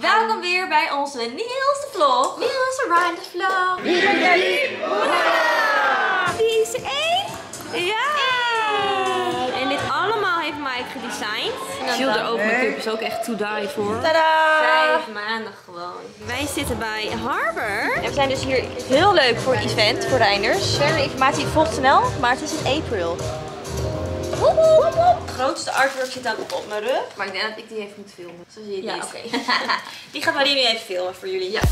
Welkom weer bij onze nieuwste vlog. Niels around the vlog. Wie is er één? Ja! En dit allemaal heeft Mike gedesigned. Shield over make-up is ook echt to die voor. Tadaa! 5 maanden gewoon. Wij zitten bij Harbor. En we zijn dus hier heel leuk voor een event voor Reinders. Verder informatie volgt snel, maar het is in april. De grootste artwork zit dan op mijn rug. Maar ik denk dat ik die even moet filmen. Zo zie je het niet. Oké. Die gaat Marie nu even filmen voor jullie. Ja.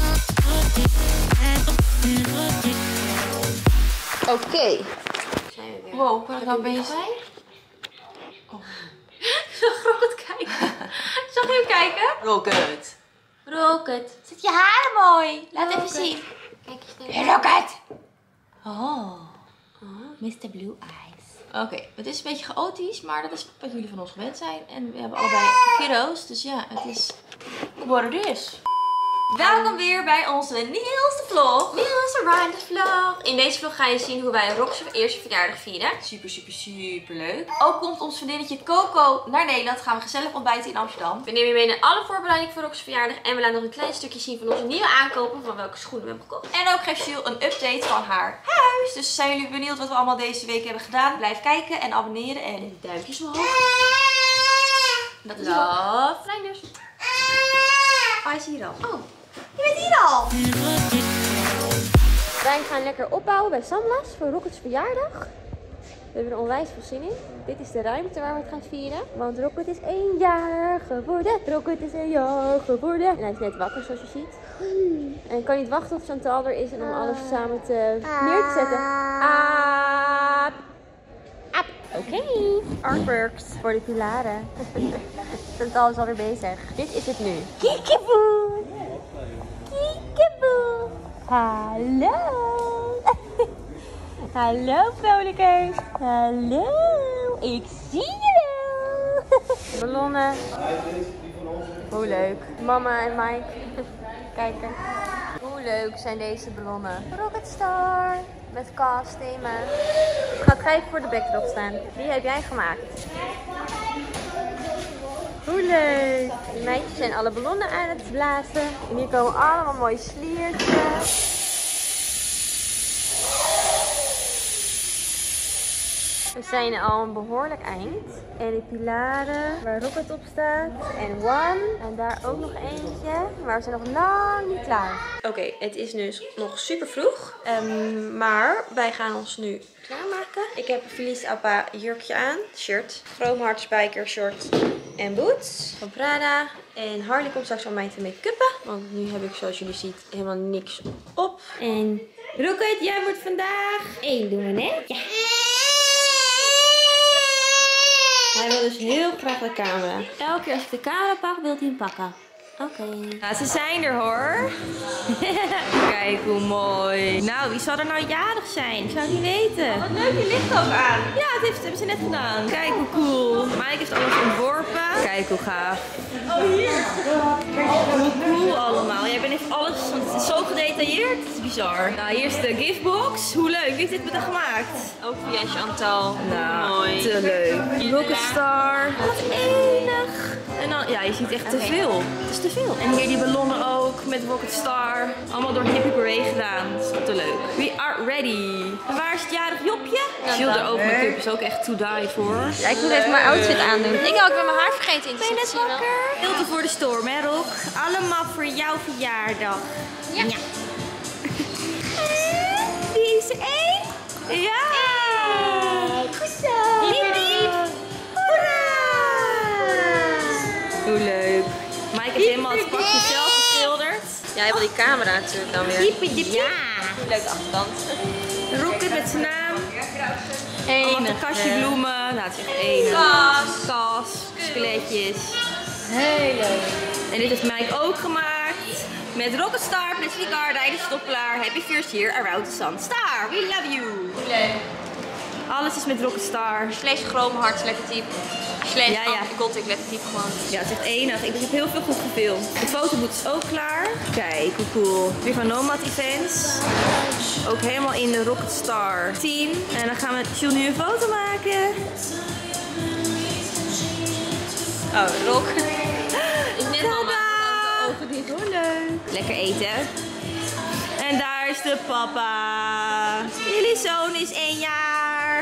Oké. Wow, waar nou bezig? Oh. Ik zag Rocket kijken. Zag je hem kijken? Rocket. Rocket. Zit je haar mooi? Laat even zien. Kijk eens naar Rocket. Oh. Mr. Blue Eyes. Oké, het is een beetje chaotisch, maar dat is wat jullie van ons gewend zijn. En we hebben allebei kiddo's, dus ja, het is wat het is. Welkom weer bij onze nieuwste vlog. Niels around the vlog. In deze vlog ga je zien hoe wij Rox eerste verjaardag vieren. Super leuk. Ook komt ons vriendinnetje Coco naar Nederland. Gaan we gezellig ontbijten in Amsterdam. We nemen je mee naar alle voorbereidingen voor Rox verjaardag. En we laten nog een klein stukje zien van onze nieuwe aankopen. Van welke schoenen we hebben gekocht. En ook geeft Jules een update van haar huis. Dus zijn jullie benieuwd wat we allemaal deze week hebben gedaan? Blijf kijken en abonneren en duimpjes omhoog. Dat is Love Reinders. Hij is hier al. Oh, je bent hier al. Wij gaan lekker opbouwen bij Samlas voor Rocket's verjaardag. We hebben er onwijs veel zin in. Dit is de ruimte waar we het gaan vieren. Want Rocket is 1 jaar geworden. Rocket is 1 jaar geworden. En hij is net wakker zoals je ziet. En ik kan niet wachten tot Chantal er is en om alles samen neer te zetten. Oké. Artworks voor de pilaren. Chantal is alweer bezig. Dit is het nu. Kiekeboe. Kiekeboe. Hallo. Hallo vrolijkers. Hallo. Ik zie je wel. Ballonnen. Hoe leuk. Mama en Mike. Kijken. Hoe leuk zijn deze ballonnen. Rocket Star. Met cast thema. Ik ga het even voor de backdrop staan. Die heb jij gemaakt. Hoe leuk. De meisjes zijn alle ballonnen aan het blazen. En hier komen allemaal mooie sliertjes. We zijn al een behoorlijk eind. En de pilaren waar Rocket op staat. En One. En daar ook nog eentje. Maar we zijn nog lang niet klaar. Oké, het is nu nog super vroeg. Maar wij gaan ons nu klaarmaken. Ik heb een Felice Appa jurkje aan. Shirt. Chrome Heart Spiker short. En boots van Prada. En Harley komt straks om mij te make-uppen. Want nu heb ik, zoals jullie zien, helemaal niks op. En Rocket, jij moet vandaag 1 doen, hè? Ja. Hij wil dus heel graag de camera. Elke keer als ik de camera pak, wil hij hem pakken. Oké. Nou, ze zijn er hoor. Kijk hoe mooi. Nou, wie zal er nou jarig zijn? Ik zou het niet weten. Oh, wat leuk, die licht ook aan. Ja, dat hebben ze net gedaan. Kijk hoe cool. Mike heeft alles ontworpen. Kijk hoe gaaf. Oh, hier. Hoe cool allemaal. Jij bent even alles, want het is zo gedetailleerd. Het is bizar. Nou, hier is de giftbox. Hoe leuk. Wie heeft dit met haar gemaakt? Ook via Chantal. Nou, mooi. Te leuk. Rocket Star. Wat enig. En dan, ja, je ziet echt te veel. Het is te veel. En hier die ballonnen ook met Rocket Star. Allemaal door Hippie Parade gedaan. Dat is te leuk. We are ready. En waar is het jarig Jopje? Shield over make-up is ook echt to die voor. Ja, ik moet even mijn outfit aandoen. Ik ben mijn haar vergeten in te zetten. Ben je net wakker? Stilte voor de storm, hè Rock? Allemaal voor jouw verjaardag. Ja. Wie is er één? Ja. Goed zo. Liep, liep. Hoe leuk. Mike heeft helemaal het pakje zelf geschilderd. Ja, hij wil die camera natuurlijk dan weer. Ja. Leuke achterkant. Rocket met zijn naam. Allemaal een kastje bloemen. Nou, het is echt enig. Kas. Skeletjes. Heel leuk. En dit heeft Mike ook gemaakt. Met Rocket Star, Plastic Garda, de stoppelaar. Happy first year around the sun. Star, we love you. Leuk. Alles is met Rocket Star. Slash Chrome Heart lettertype. Slash Gothic lettertype gewoon. Ja, het is echt enig. Ik heb heel veel goed gefilmd. De fotoboot is ook klaar. Kijk, hoe cool. Weer van Nomad Events. Ook helemaal in de Rocket Star team. En dan gaan we Jules nu een foto maken. Oh, Rock. Is net mama. De ogen Hoe leuk. Lekker eten. En daar is de papa. Jullie zoon is 1 jaar.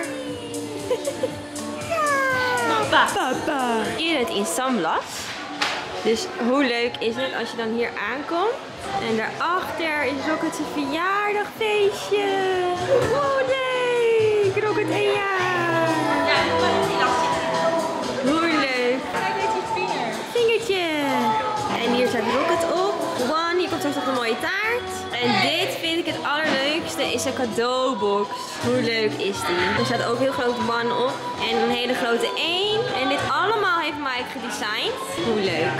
Ja. Papa. Hier het in Samblas. Dus hoe leuk is het als je dan hier aankomt. En daarachter is Rocket zijn verjaardagfeestje. Hoe leuk. Rocket 1 jaar. Ja, hoe leuk. kijk eens je vinger. Vingertje. En hier staat Rocket op. One, hier komt straks nog een mooie taart. En dit vind ik het allerleukste, is een cadeaubox. Hoe leuk is die? Er staat ook heel groot One op. En een hele grote 1. En dit allemaal heeft Mike gedesigned. Hoe leuk.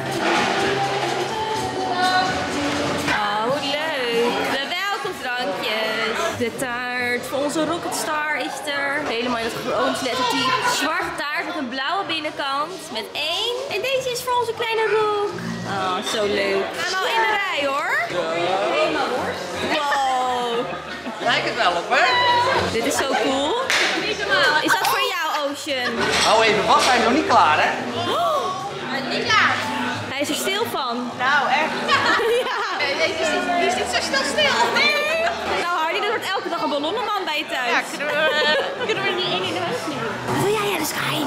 Oh, hoe leuk. De welkomstdrankjes. De taart voor onze Rocketstar is er. Helemaal in het groot lettertype. Zwarte taart met een blauwe binnenkant. Met 1. En deze is voor onze kleine Rook. Oh, zo leuk. We gaan al in de rij hoor. Helemaal hoor. Wow. Lijkt het wel op, hè? Dit is zo cool. Niet normaal. Is dat voor jou, Ocean? Hou even vast, hij is nog niet klaar, hè? Niet klaar. Hij is er stil van. Nou, echt. Ja. Die is niet zo snel stil. Nou Hardy, er wordt elke dag een ballonnenman bij je thuis. Ja, kunnen we niet 1 in de huis nemen? Wat wil jij, de Sky?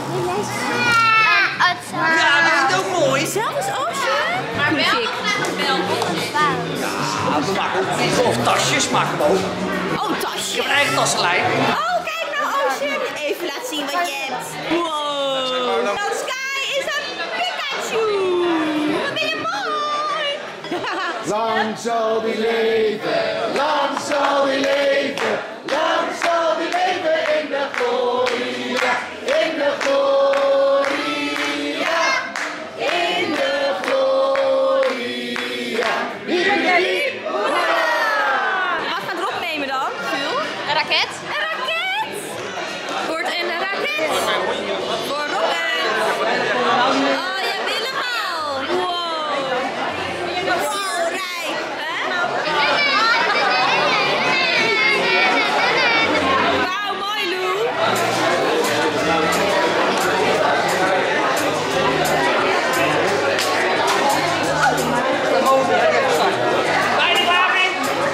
Ja, dat is ook mooi. Zelf is Ocean. Maar wel nog naar het bel. Ja, we maken ook of tasjes maken we ook. Oh, Ik tasje. heb een eigen tassenlijn. Oh, kijk nou Ocean. Even laten zien wat je hebt. Wow. Nou, Sky is een Pikachu. Wat ben je mooi. Lang zal die leven, lang zal die leven, lang zal die leven in de gloria, in de gloria, in de gloria. Hiep, hoera! Wat gaat Rob nemen dan, Jules? Een raket. Een raket! Wordt een raket! Voor Rocket! Oh, je wil hem al! Wow! Wow, rijk! Hè? Wauw, mooi Lou! Bijna klaar, Pink.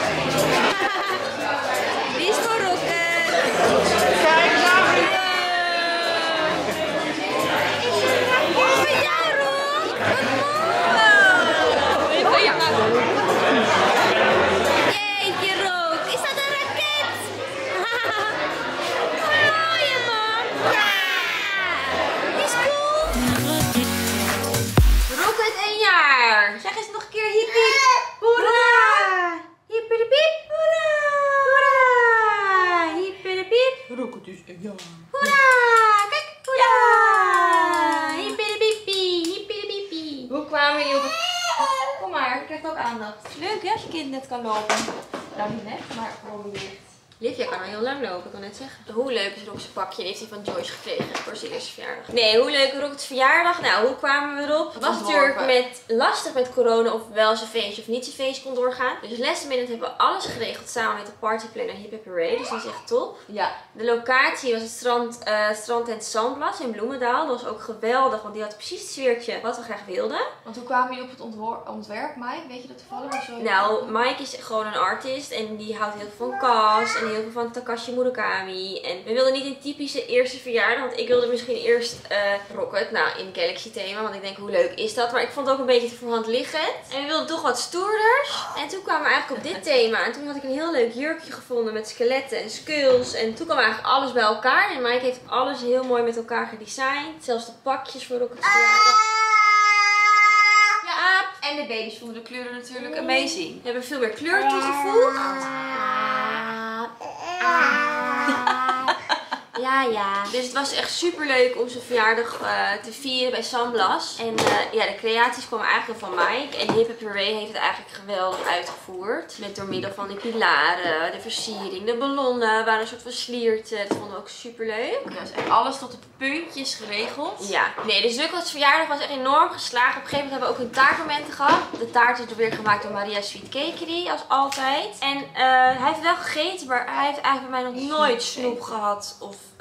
Die is voor Rocket! Kijk, klaar, Pink. Voor jou, Rob! Jeetje, Rook! Is dat een raket? Mooie man! Ja! Die is cool! Rocket 1 jaar! Zeg eens nog een keer hiep hiep! Hoera! Hiep de piep! Hoera! Hoera! Hiep de piep! Rocket is 1 jaar. Hoera! Kijk! Hoera! Hiep de piepie! Hiep de piepie! Hoe kwamen jullie op het... Kom maar, je krijgt ook aandacht. Leuk hè, als je kind net kan lopen. Nou niet net, maar gewoon beweegt. Livia kan al heel lang lopen, ik kan net zeggen. Hoe leuk is Rock's pakje? Die heeft hij van Joyce gekregen voor zijn eerste verjaardag. Nee, hoe leuk is Rock's verjaardag? Nou, hoe kwamen we erop? Het was natuurlijk lastig met corona of wel zijn feestje of niet zijn feestje kon doorgaan. Dus last minute hebben we alles geregeld samen met de partyplanner Hip Hip Hooray. Dus dat is echt top. Ja. De locatie was het strandtent Samblas in Bloemendaal. Dat was ook geweldig, want die had precies het sfeertje wat we graag wilden. Want hoe kwamen jullie op het ontwerp, Mike? Weet je dat toevallig? Of zo? Nou, Mike is gewoon een artist en die houdt heel veel van Kas en heel veel van Takashi Murakami. En we wilden niet een typische eerste verjaardag, want ik wilde misschien eerst Rocket, nou in Galaxy thema, want ik denk hoe leuk is dat. Maar ik vond het ook een beetje te voor hand liggend. En we wilden toch wat stoerders. En toen kwamen we eigenlijk op dit thema. En toen had ik een heel leuk jurkje gevonden met skeletten en skulls. En toen kwam eigenlijk alles bij elkaar. En Mike heeft alles heel mooi met elkaar gedesigned. Zelfs de pakjes voor Rocket's verjaardag. Ja, en de baby's vonden de kleuren natuurlijk amazing. We hebben veel meer kleur toegevoegd. Ja. Dus het was echt super leuk om zijn verjaardag te vieren bij Samblas. En ja, de creaties kwamen eigenlijk van Mike. En Hip Hip Hooray heeft het eigenlijk geweldig uitgevoerd. Met door middel van die pilaren, de versiering, de ballonnen waren een soort van slierten. Dat vonden we ook super leuk. Ja, dus echt alles tot de puntjes geregeld. Ja, nee, dus Rocket's verjaardag was echt enorm geslagen. Op een gegeven moment hebben we ook een taartmomenten gehad. De taart is er weer gemaakt door Maria Sweet Cakery, als altijd. En hij heeft wel gegeten, maar hij heeft eigenlijk bij mij nog nooit snoep gehad of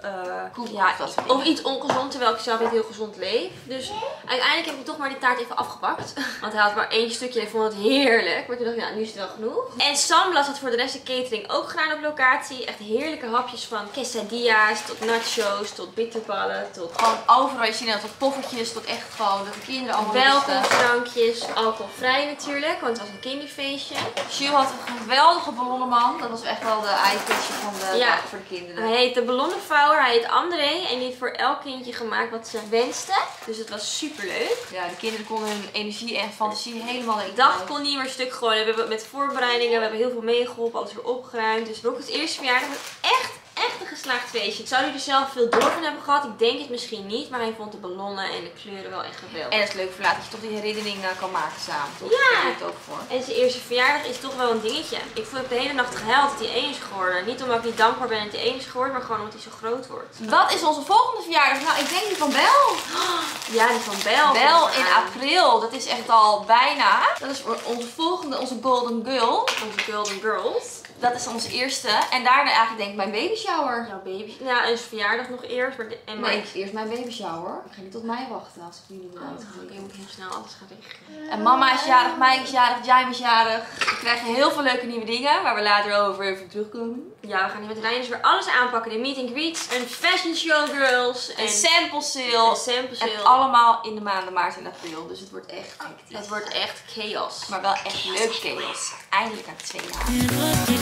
of iets ongezond, terwijl ik zelf niet heel gezond leef. Dus uiteindelijk heb ik toch maar die taart even afgepakt. Want hij had maar 1 stukje en ik vond het heerlijk. Maar toen dacht ik, nou, nu is het wel genoeg. En Samblas had voor de rest de catering ook gedaan op locatie. Echt heerlijke hapjes van quesadillas tot nachos, tot bitterballen, tot gewoon overal, je ziet het, tot poffertjes, tot echt gewoon dat de kinderen allemaal welkomstdrankjes, alcoholvrij natuurlijk, want het was een kinderfeestje. Jules had een geweldige ballonnenman. Dat was echt wel de eye-catcher van de dag voor de kinderen. Hij heet de ballonnenvouwer, hij heet André en die heeft voor elk kindje gemaakt wat ze wensten. Dus het was super leuk. Ja, de kinderen konden hun energie en fantasie helemaal in. De dag kon niet meer stuk gooien. We hebben met voorbereidingen, we hebben heel veel meegeholpen, alles weer opgeruimd. Dus ook het eerste verjaardag was echt een geslaagd feestje. Zou hij er zelf veel door van hebben gehad? Ik denk het misschien niet, maar hij vond de ballonnen en de kleuren wel echt geweldig. En het is leuk voor later dat je toch die herinnering kan maken samen. Toch? Ja! Daar doe ik het ook voor. En zijn eerste verjaardag is toch wel een dingetje. Ik heb de hele nacht gehuild dat hij 1 is geworden. Niet omdat ik niet dankbaar ben dat hij 1 is geworden, maar gewoon omdat hij zo groot wordt. Wat is onze volgende verjaardag? Nou, ik denk die van Bel. Ja, die van Bel. Bel in april. Dat is echt al bijna. Dat is onze volgende, onze Golden Girl. Onze Golden Girls. Dat is onze eerste. En daarna eigenlijk denk ik mijn baby shower. Jouw baby. Ja, en zijn verjaardag nog eerst. Nee, eerst mijn baby shower. Ik ga niet tot mij wachten als ik jullie wil Oké, je moet heel snel alles gaan regelen. En mama is jarig, Mike is jarig, Jaime is jarig. We krijgen heel veel leuke nieuwe dingen waar we later over even terugkomen. Ja, we gaan hier met Rijn dus weer alles aanpakken. De meet and greets, een fashion show girls. Een sample sale. En allemaal in de maanden maart en april. Dus het wordt echt hectisch. Het wordt echt chaos. Maar wel echt leuk chaos. Eindelijk na 2 jaar.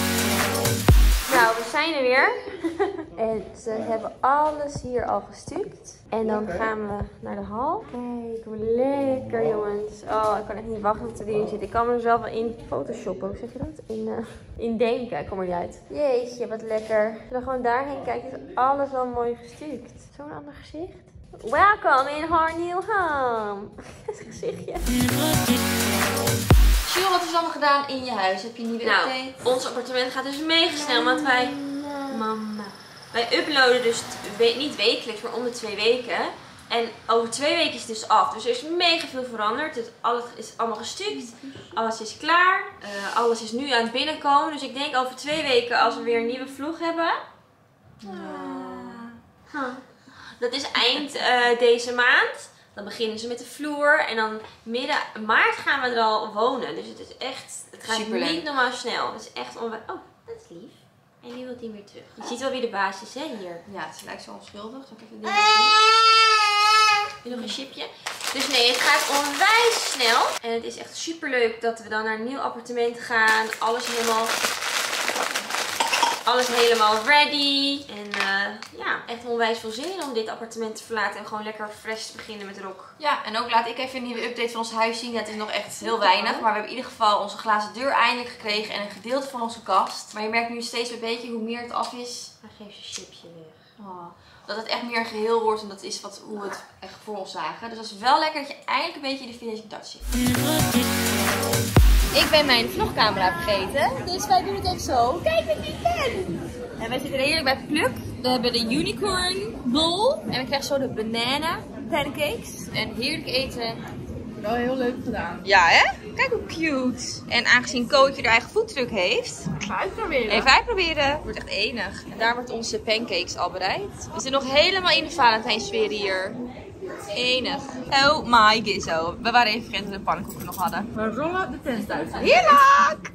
Nou, we zijn er weer. En ze hebben alles hier al gestuukt. En dan gaan we naar de hal. Kijk, hoe lekker jongens. Oh, ik kan echt niet wachten tot we erin zitten. Ik kan me er zelf wel in photoshoppen. Hoe zeg je dat? In denken. Ik kom er niet uit. Jeetje, wat lekker. Als we gewoon daarheen kijken, is alles al mooi gestuukt. Zo'n ander gezicht. Welcome in our new home. Het gezichtje. Jules, wat is allemaal gedaan in je huis? Heb je een nieuwe update? Ons appartement gaat dus mega snel, want wij uploaden dus niet wekelijks, maar om de 2 weken. En over 2 weken is het dus af. Dus er is mega veel veranderd. Alles is allemaal gestuukt. Alles is klaar. Alles is nu aan het binnenkomen. Dus ik denk over 2 weken, als we weer een nieuwe vlog hebben. Dat is eind deze maand. Dan beginnen ze met de vloer en dan midden maart gaan we er al wonen. Dus het is echt, het gaat niet normaal snel. Het is echt onwijs. Oh, dat is lief. En nu wil hij weer terug. Je ziet wel wie de baas is, hè, hier. Ja, het lijkt zo onschuldig. Zal ik even Wil je nog een chipje? Dus nee, het gaat onwijs snel. En het is echt super leuk dat we dan naar een nieuw appartement gaan. Alles helemaal ready. En ja, echt onwijs veel zin in om dit appartement te verlaten. En gewoon lekker fresh te beginnen met Rock. Ja, en ook laat ik even een nieuwe update van ons huis zien. Het is nog echt heel weinig. Maar we hebben in ieder geval onze glazen deur eindelijk gekregen. En een gedeelte van onze kast. Maar je merkt nu steeds een beetje hoe meer het af is. Maar geef je chipje weg. Oh, dat het echt meer een geheel wordt. En dat is hoe we het echt voor ons zagen. Dus dat is wel lekker dat je eindelijk een beetje de finishing touch ziet. Ik ben mijn vlogcamera vergeten, dus wij doen het even zo. Kijk wat ik ben! En wij zitten heerlijk bij Pluk. We hebben de unicorn bowl. En we krijgen zo de banana pancakes. En heerlijk eten. Wel heel leuk gedaan. Ja hè? Kijk hoe cute. En aangezien Kootje er eigen voetdruk heeft. Ga uitproberen. Even uitproberen. Het wordt echt enig. En daar wordt onze pancakes al bereid. We zitten nog helemaal in de Valentijnsfeer hier. Enig. Oh my gizzo. We waren even vergeten dat we de pannenkoeken nog hadden. We rollen de tent uit. Heerlijk!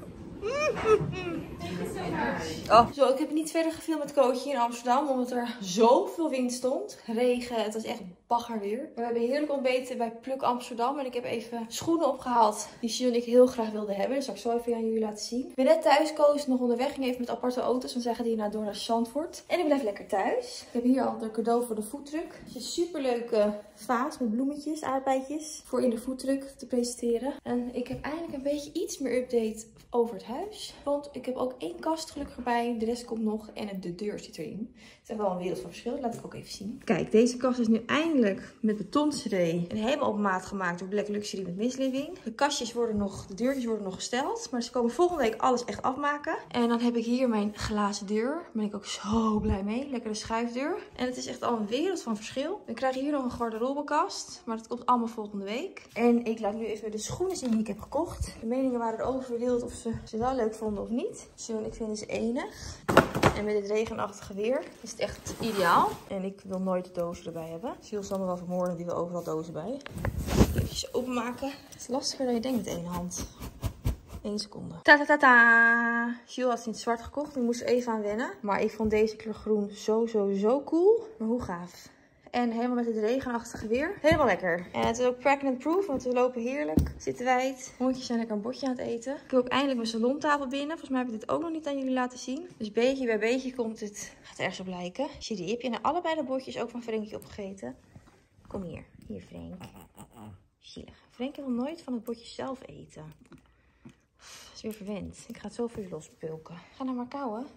Oh. Zo, ik heb niet verder gefilmd met Kootje in Amsterdam, omdat er zoveel wind stond. Regen, het was echt baggerweer. We hebben heerlijk ontbeten bij Pluk Amsterdam. En ik heb even schoenen opgehaald die Jules en ik heel graag wilden hebben. Dat zal ik zo even aan jullie laten zien. Ik ben net thuis, Koos is nog onderweg. Ging even met aparte auto's, want zij gaat hierna door naar Zandvoort. En ik blijf lekker thuis. Ik heb hier al de cadeau voor de foodtruck. Het is een superleuke vaas met bloemetjes, aardbeidjes. Voor in de foodtruck te presenteren. En ik heb eindelijk een beetje iets meer update over het huis. Want ik heb ook 1 kast gelukkig erbij. De rest komt nog en de deur zit erin. Het is echt wel een wereld van verschil. Dat laat ik ook even zien. Kijk, deze kast is nu eindelijk met betonseree en helemaal op maat gemaakt door Black Luxury met Miss Living. De deurtjes worden nog gesteld. Maar ze komen volgende week alles echt afmaken. En dan heb ik hier mijn glazen deur. Daar ben ik ook zo blij mee. Lekkere schuifdeur. En het is echt al een wereld van verschil. We krijgen hier nog een garderobekast. Maar dat komt allemaal volgende week. En ik laat nu even de schoenen zien die ik heb gekocht. De meningen waren erover verdeeld of ze wel leuk vonden of niet. Zo, en ik vind ze enig. En met dit regenachtige weer is het echt ideaal. En ik wil nooit de dozen erbij hebben. Jules zal me wel vermoorden, die wil overal dozen bij. Even openmaken. Het is lastiger dan je denkt met één hand. 1 seconde. Ta-ta-ta-ta! Jules had iets zwart gekocht. Ik moest er even aan wennen. Maar ik vond deze kleur groen zo cool. Maar hoe gaaf. En helemaal met het regenachtige weer. Helemaal lekker. En het is ook pregnant proof, want we lopen heerlijk. Zitten wijd. Hondjes zijn lekker een bordje aan het eten. Ik heb ook eindelijk mijn salontafel binnen. Volgens mij heb ik dit ook nog niet aan jullie laten zien. Dus beetje bij beetje komt het. Gaat ergens op lijken. Zie je die? Heb je nou allebei de bordjes ook van Frenkje opgegeten? Kom hier. Hier Frenk. Zielig. Frenk wil nooit van het bordje zelf eten. Dat is weer verwend. Ik ga het zo voor je lospulken. Ga nou maar kauwen.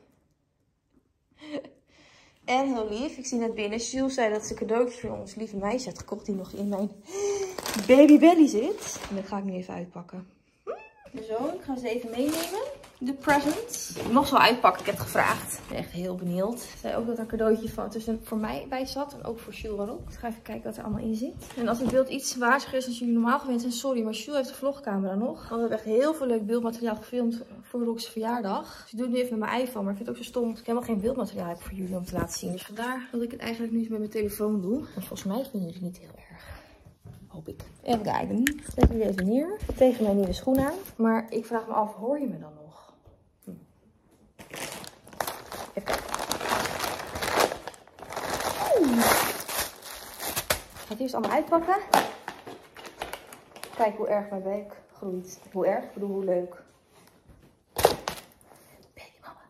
En heel lief, ik zie net binnen. Jules zei dat ze cadeautjes voor ons lieve meisje had gekocht die nog in mijn baby belly zit. En dat ga ik nu even uitpakken. Zo, ik ga ze even meenemen. De presents. Ik mag ze wel uitpakken, ik heb het gevraagd. Ik ben echt heel benieuwd. Ze zei ook dat er een cadeautje van tussen voor mij bij zat. En ook voor Jules waarop. Ik ga even kijken wat er allemaal in zit. En als het beeld iets waziger is dan jullie normaal gewend zijn, sorry. Maar Jules heeft de vlogcamera nog. Want we hebben echt heel veel leuk beeldmateriaal gefilmd voor Rox's verjaardag. Dus ik doe het nu even met mijn iPhone. Maar ik vind het ook zo stom dat ik helemaal geen beeldmateriaal heb voor jullie om te laten zien. Dus vandaar dat ik het eigenlijk nu met mijn telefoon doe. En volgens mij vinden jullie het niet heel erg. Hoop ik. Even kijken. Zet jullie even neer. Tegen mijn nieuwe schoen aan. Maar ik vraag me af, hoor je me dan nog? Even kijken. Ik ga het eerst allemaal uitpakken. Kijk hoe erg mijn buik groeit. Hoe erg? Ik bedoel, hoe leuk. Baby mama.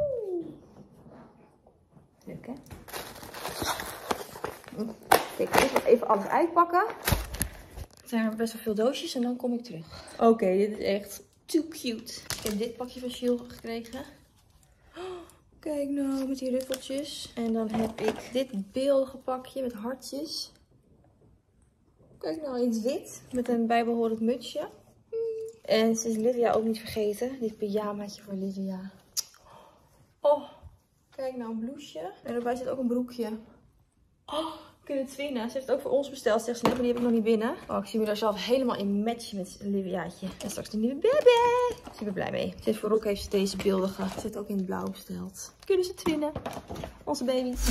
Leuk hè? Kijk, ik ga even alles uitpakken. Er zijn er best wel veel doosjes en dan kom ik terug. Oké, dit is echt too cute. Ik heb dit pakje van Jules gekregen. Oh, kijk nou, met die ruffeltjes. En dan heb ik dit beeldige pakje met hartjes. Kijk nou, in het wit. Met een bijbehorend mutsje. En ze is Livia ook niet vergeten. Dit pyjamaatje voor Livia. Oh, kijk nou, een blouseje. En erbij zit ook een broekje. Oh, we kunnen het winnen. Ze heeft het ook voor ons besteld, zegt ze net, maar die heb ik nog niet binnen. Oh, ik zie me daar zelf helemaal in matchen met Liviaatje. En straks de nieuwe baby. Ik ben blij mee. Ze heeft voor Rock heeft ze deze beeldige. Ze heeft ook in het blauw besteld. Kunnen ze twinnen. Onze baby's.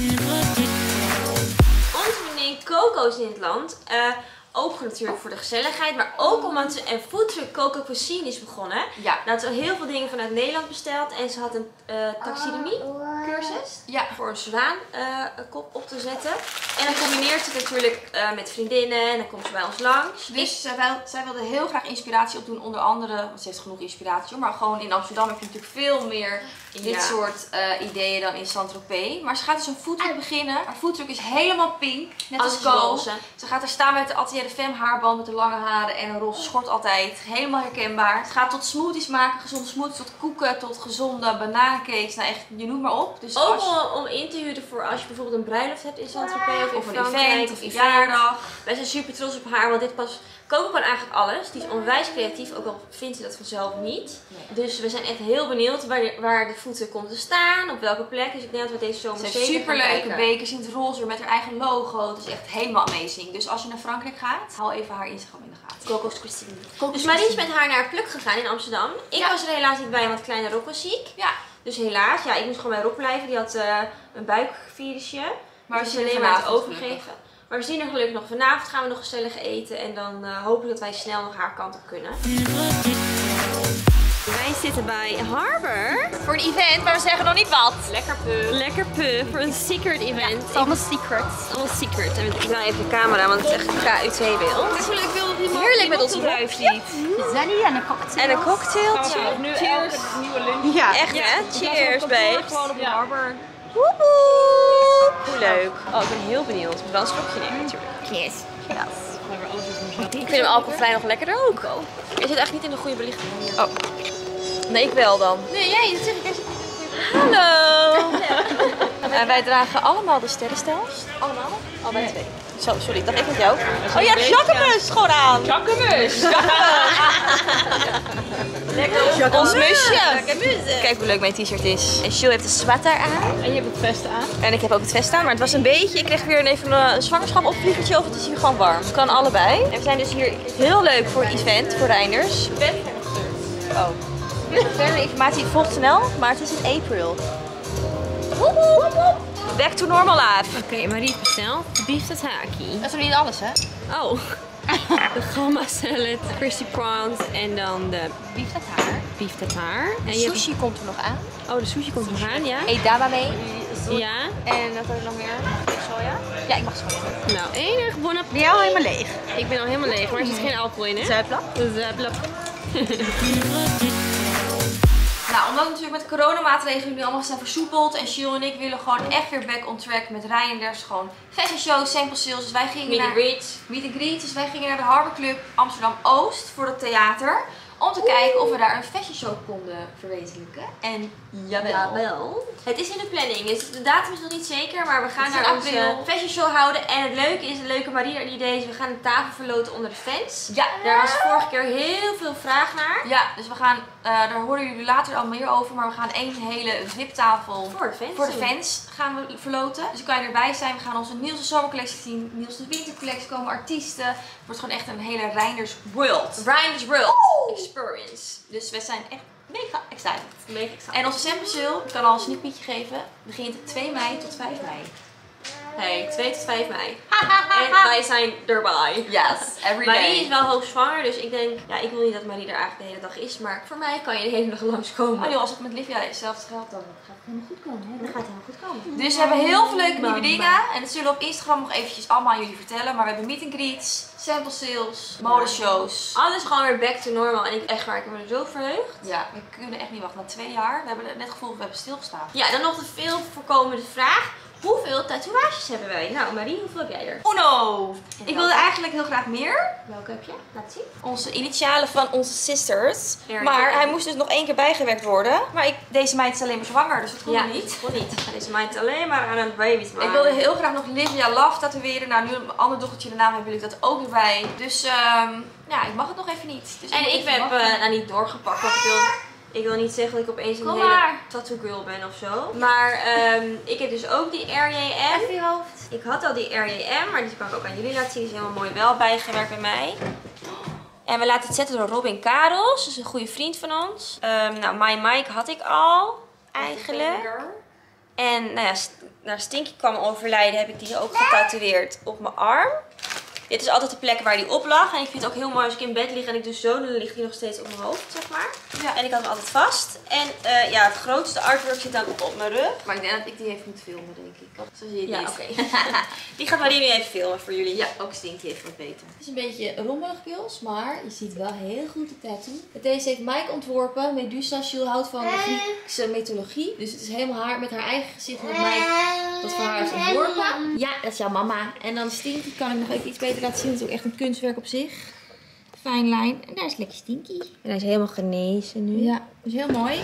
Onze vriendin Coco is in het land. Ook natuurlijk voor de gezelligheid, maar ook omdat ze een foodtruck Coco Cuisine is begonnen. Ja. Nou, ze had heel veel dingen vanuit Nederland besteld en ze had een taxidermie cursus voor een zwaan kop op te zetten. En dan combineert ze het natuurlijk met vriendinnen en dan komt ze bij ons langs. Dus zij wilde heel graag inspiratie opdoen, onder andere, want ze heeft genoeg inspiratie, maar gewoon in Amsterdam heb je natuurlijk veel meer dit soort ideeën dan in Saint-Tropez. Maar ze gaat dus een foodtruck beginnen. Haar foodtruck is helemaal pink, net als Co. Ze gaat er staan met de Atelier de Femme haarband met de lange haren en een roze schort altijd. Helemaal herkenbaar. Het gaat tot smoothies maken, gezonde smoothies, tot koeken, tot gezonde bananencakes. Nou echt, je noemt maar op. Dus ook om in te huren voor als je bijvoorbeeld een bruiloft hebt in Saint-Tropez of een event of een verjaardag. Wij zijn super trots op haar, want dit pas... Coco kan eigenlijk alles. Die is onwijs creatief, ook al vindt ze dat vanzelf niet. Nee. Dus we zijn echt heel benieuwd waar de voeten komt te staan, op welke plek. Dus ik denk dat we deze zomer zeker gaan kijken. Superleuke bekers in het roze met haar eigen logo. Het is echt helemaal amazing. Dus als je naar Frankrijk gaat, hou even haar Instagram in de gaten. Coco's Cuisine. Dus Marie is met haar naar Pluk gegaan in Amsterdam. Ik was er helaas niet bij, want kleine Rock was ziek. Ja. Dus helaas, ja, ik moest gewoon bij Rock blijven. Die had een buikvirusje. Maar we zijn alleen maar het overgeven. Maar we zien er gelukkig nog vanavond, gaan we nog gezellig eten en dan hopelijk dat wij snel nog haar kant op kunnen. Wij zitten bij Harbor voor een event, maar we zeggen nog niet wat. Lekker puh. Lekker puh, voor een secret event. Ja, het is allemaal secret. Het is allemaal secret. En ik wil even de camera, want het is echt een KUT-beeld. Het is leuk beeld dat heerlijk met onze bruif ziet. Zanny en een cocktail. En een cocktail. Nu cheers. Nieuwe lunch. Ja, echt hè? Cheers, babe. Gewoon op Harbor. Woehoe! Hoe leuk. Oh, ik ben heel benieuwd. Ik moet wel een slokje nemen natuurlijk. Yes. Ik vind hem alcoholvrij nog lekkerder ook. Je zit echt niet in de goede belichting. Oh. Nee, ik wel dan. Nee, jij, dat zeg ik eens. Hallo! En wij dragen allemaal de sterrenstels. Allemaal? Allebei twee. Zo, sorry, dat ik met jou. Oh ja, Jacquemus gewoon aan. Jacquemus! Lekker. Ons musje. Kijk hoe leuk mijn t-shirt is. En Jules heeft de sweater aan. En je hebt het vest aan. En ik heb ook het vest aan, maar het was een beetje... Ik kreeg weer even een zwangerschap-opvliegertje of het is hier gewoon warm. Het kan allebei. En we zijn dus hier heel leuk voor een event, voor Reinders. Oh. Verder informatie volgt snel, maar het is in april. Back to normal life. Oké, Marie heeft besteld. Beef tataki. Dat is nog niet alles, hè? Oh. De gamma salad, crispy prawns en dan de Beef tartare. beef tartare. En Sushi komt er nog aan. Oh, de sushi komt nog aan, ja? Edamame. Ja. En wat heb ik nog meer? Mag ik soja? Ja, ik mag soja. Nou, enig bon appétit. Ben jij al helemaal leeg? Ik ben al helemaal leeg, maar er zit geen alcohol in, hè? Zuiplap? Zuiplap. Nou, omdat natuurlijk met de coronamaatregelen nu allemaal zijn versoepeld. En Jill en ik willen gewoon echt weer back on track met Reinders. Gewoon fashion shows, sample sales. Dus wij gingen Meet and greet. Meet and greet. Dus wij gingen naar de Harbor Club Amsterdam Oost voor het theater. Om te kijken of we daar een fashion show konden verwezenlijken. En jawel. Het is in de planning. Dus de datum is nog niet zeker, maar we gaan Het is daar in onze april. fashion show houden. En het leuke is, de leuke Marie die idee is, we gaan een tafel verloten onder de fans. Ja. Daar was vorige keer heel veel vraag naar. Ja, dus we gaan, daar horen jullie later al meer over. Maar we gaan één hele VIP-tafel Voor de fans gaan we verloten. Dus dan kan je erbij zijn. We gaan onze nieuwste zomercollectie zien. Nieuwste wintercollectie, komen artiesten. Het wordt gewoon echt een hele Reinders World. Reinders World Experience. Dus we zijn echt mega excited. Mega excited. En onze sample sale, ik kan al een sneak peekje geven, begint 2 mei tot 5 mei. Hey, 2 tot 5 mei. En wij zijn erbij. Yes, every day. Marie is wel hoogzwanger, dus ik denk, ja, ik wil niet dat Marie er eigenlijk de hele dag is, maar voor mij kan je de hele dag langskomen. Oh joh, als het met Livia hetzelfde geldt, dan gaat het helemaal goed komen. Dan gaat het helemaal goed komen. Dus we hebben heel veel leuke nieuwe dingen. En dat zullen we op Instagram nog eventjes allemaal aan jullie vertellen. Maar we hebben meet and greets, sample sales, modeshows. Alles gewoon weer back to normal en ik echt waar, ik heb me er zo verheugd. Ja, we kunnen echt niet wachten. Na 2 jaar, we hebben net het gevoel dat we hebben stilgestaan. Ja, dan nog de veel voorkomende vraag. Hoeveel tatoeages hebben wij? Nou Marie, hoeveel heb jij er? Uno! Ik wilde eigenlijk heel graag meer. Welke heb je? Laat zien. Onze initialen van onze sisters. Ja, Maar ja. hij moest dus nog 1 keer bijgewerkt worden. Maar deze meid is alleen maar zwanger, dus dat kon niet. Kon niet. Deze meid alleen maar aan een baby maken. Ik wilde heel graag nog Livia Love tatoeëren. Nou, nu een ander dochtertje de naam heeft, wil ik dat ook weer bij. Dus ja, ik mag het nog even niet. Dus En ik even heb wachten. nou niet doorgepakt, want ik wil niet zeggen dat ik opeens een Kom hele maar. tattoo girl ben of zo. Maar ik heb dus ook die RJM. Even je hoofd. Ik had al die RJM, maar die kan ik ook aan jullie laten zien. Die is helemaal mooi wel bijgewerkt bij mij. En we laten het zetten door Robin Karels. Dat is een goede vriend van ons. Nou, My Mike had ik al eigenlijk. En nou ja, naar Stinky kwam overlijden heb ik die ook getatoeëerd op mijn arm. Dit is altijd de plek waar die op lag. En ik vind het ook heel mooi als ik in bed lig en ik doe zo, dan ligt die nog steeds op mijn hoofd, zeg maar. Ja. En ik had hem altijd vast. En ja, het grootste artwork zit dan op mijn rug. Maar ik denk dat ik die even moet filmen, denk ik. Zo zie je het Ja, niet. oké. Die gaat Marie nu even filmen voor jullie. Ja, ook Stinky heeft wat beter. Het is een beetje rommelig pils, maar je ziet wel heel goed de tattoo. Deze heeft Mike ontworpen. Medusa, Jill houdt van de Griekse mythologie. Dus het is helemaal haar met haar eigen gezicht dat Mike dat voor haar heeft ontworpen. Ja, dat is jouw mama. En dan Stinky kan ik nog even iets beter laten zien. Het is ook echt een kunstwerk op zich. Fijn lijn. En daar is lekker Stinky. En hij is helemaal genezen nu. Ja, dat is heel mooi.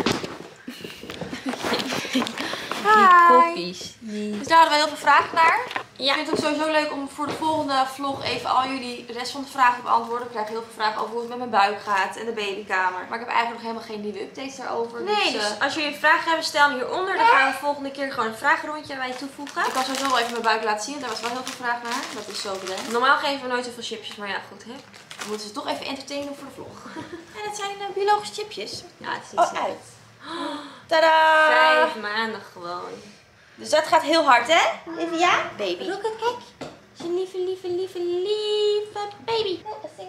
Die koppies. Dus daar hadden we heel veel vragen naar. Ja. Ik vind het ook sowieso leuk om voor de volgende vlog even al jullie de rest van de vragen te beantwoorden. Ik krijg heel veel vragen over hoe het met mijn buik gaat en de babykamer. Maar ik heb eigenlijk nog helemaal geen nieuwe updates daarover. Nee, dus als jullie vragen hebben, stel hem hieronder. Dan gaan we de volgende keer gewoon een vragenrondje bij je toevoegen. ik kan sowieso wel even mijn buik laten zien, want daar was wel heel veel vraag naar. Dat is zo bedenkt. Normaal geven we nooit zoveel chipjes, maar ja, goed hè. Dan moeten ze toch even entertainen voor de vlog. En dat zijn biologische chipjes. Ja, het is niet uit. Tadaa! 5 maanden gewoon. Dus dat gaat heel hard, hè? Even ja? Baby. Look at, kijk. Zijn lieve baby.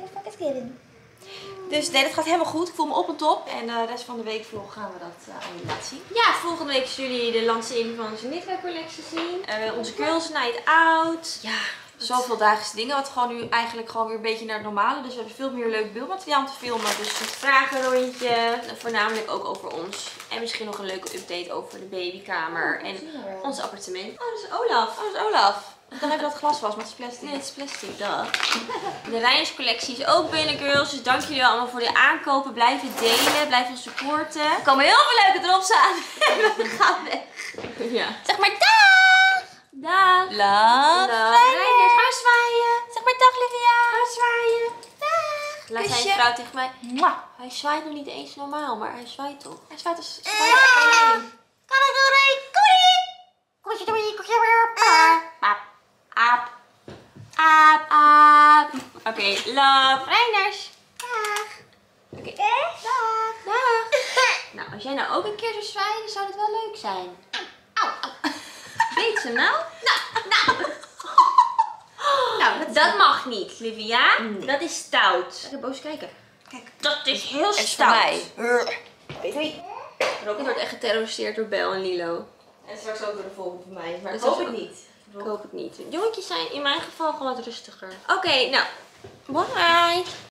Dus nee, dat gaat helemaal goed. Ik voel me op en top. En de rest van de week vlog gaan we dat aan jullie laten zien. Ja, volgende week zullen jullie de lancering van onze knitwear collectie zien. Onze Girls Night Out. Ja, Zoveel dagelijkse dingen, wat gewoon nu eigenlijk gewoon weer een beetje naar het normale. Dus we hebben veel meer leuk beeldmateriaal om te filmen. Dus het vragenrondje. Voornamelijk ook over ons. En misschien nog een leuke update over de babykamer. En ons appartement. Oh, dat is Olaf. oh, dat is Olaf. Ik dacht even dat het glas was, maar het is plastic. Nee, het is plastic, dag. De Reinders collectie is ook binnen, girls. Dus dank jullie wel allemaal voor de aankopen. Blijf het delen, blijf ons supporten. Er komen heel veel leuke drops aan. We gaan weg. Ja. Zeg maar dag! Dag. Love. Reinders, ga zwaaien. Zeg maar dag, Livia. Ga zwaaien. Dag. Laat Kusje. zijn vrouw tegen mij. Mwah. Hij zwaait nog niet eens normaal, maar hij zwaait toch. Hij zwaait als Aap. Aap, aap. Oké, love. Reinders. Dag. Oké. Dag. Dag. Nou, als jij nou ook een keer zou zwaaien, dan zou dat wel leuk zijn. Weet ze nou? Nou, dat mag niet, Livia. Dat is stout. Ik heb boos kijken. Kijk, dat is heel stout. Weet je, Rocky wordt echt geterroriseerd door Bel en Lilo. En straks ook door de volgende van mij. Maar ik hoop het niet. Ik hoop het niet. Jongetjes zijn in mijn geval gewoon wat rustiger. Oké, nou. Bye.